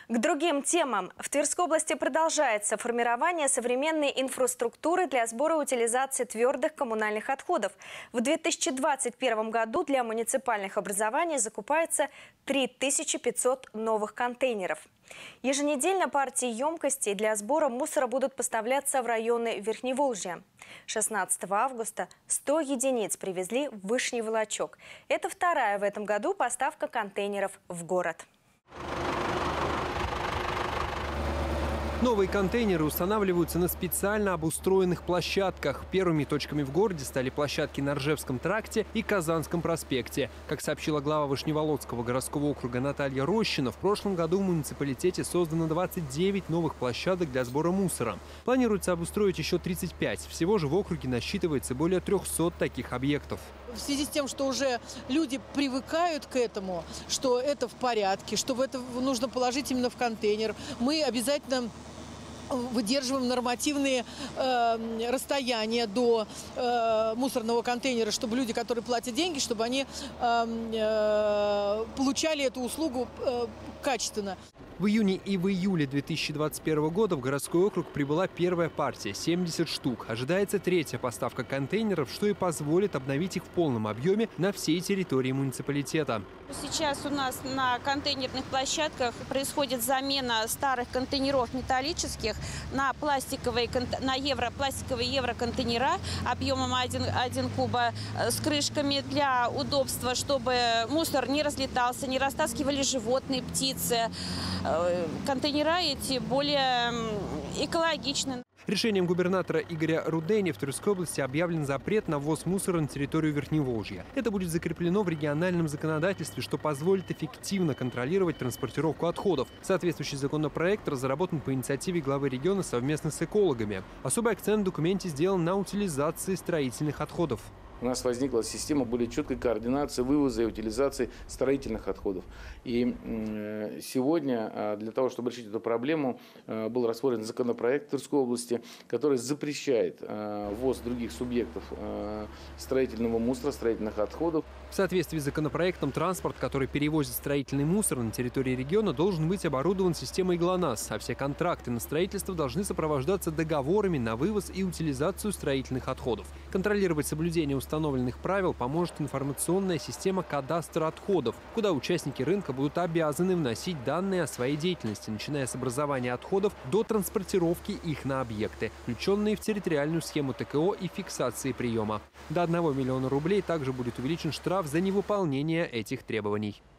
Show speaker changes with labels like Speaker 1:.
Speaker 1: К другим темам. В Тверской области продолжается формирование современной инфраструктуры для сбора и утилизации твердых коммунальных отходов. В 2021 году для муниципальных образований закупается 3500 новых контейнеров. Еженедельно партии емкостей для сбора мусора будут поставляться в районы Верхневолжья. 16 августа 100 единиц привезли в Вышний Волочек. Это вторая в этом году поставка контейнеров в город.
Speaker 2: Новые контейнеры устанавливаются на специально обустроенных площадках. Первыми точками в городе стали площадки на Ржевском тракте и Казанском проспекте. Как сообщила глава Вышневолодского городского округа Наталья Рощина, в прошлом году в муниципалитете создано 29 новых площадок для сбора мусора. Планируется обустроить еще 35. Всего же в округе насчитывается более 300 таких объектов.
Speaker 3: В связи с тем, что уже люди привыкают к этому, что это в порядке, что это нужно положить именно в контейнер, мы обязательно выдерживаем нормативные расстояния до мусорного контейнера, чтобы люди, которые платят деньги, чтобы они получали эту услугу качественно.
Speaker 2: В июне и в июле 2021 года в городской округ прибыла первая партия – 70 штук. Ожидается третья поставка контейнеров, что и позволит обновить их в полном объеме на всей территории муниципалитета.
Speaker 4: Сейчас у нас на контейнерных площадках происходит замена старых контейнеров металлических на пластиковые евроконтейнера объемом 1 куба с крышками для удобства, чтобы мусор не разлетался, не растаскивали животные, птицы. Контейнера эти более экологичны.
Speaker 2: Решением губернатора Игоря Рудени в Тверской области объявлен запрет на ввоз мусора на территорию Верхневолжья. Это будет закреплено в региональном законодательстве, что позволит эффективно контролировать транспортировку отходов. Соответствующий законопроект разработан по инициативе главы региона совместно с экологами. Особый акцент в документе сделан на утилизации строительных отходов.
Speaker 5: У нас возникла система более четкой координации вывоза и утилизации строительных отходов. И сегодня для того, чтобы решить эту проблему, был рассмотрен законопроект Тверской области, который запрещает ввоз других субъектов строительного мусора, строительных отходов.
Speaker 2: В соответствии с законопроектом, транспорт, который перевозит строительный мусор на территории региона, должен быть оборудован системой ГЛОНАСС, а все контракты на строительство должны сопровождаться договорами на вывоз и утилизацию строительных отходов. Контролировать соблюдение установленных правил поможет информационная система кадастра отходов, куда участники рынка будут обязаны вносить данные о своей деятельности, начиная с образования отходов до транспортировки их на объекты, включенные в территориальную схему ТКО и фиксации приема. До 1 миллиона рублей также будет увеличен штраф за невыполнение этих требований.